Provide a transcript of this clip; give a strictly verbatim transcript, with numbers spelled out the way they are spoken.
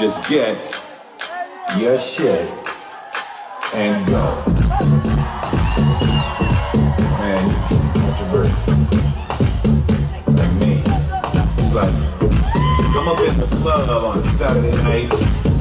Just get your shit and go. Man, you can't controversy. Like me. It's like, I'm up in the club on a Saturday night.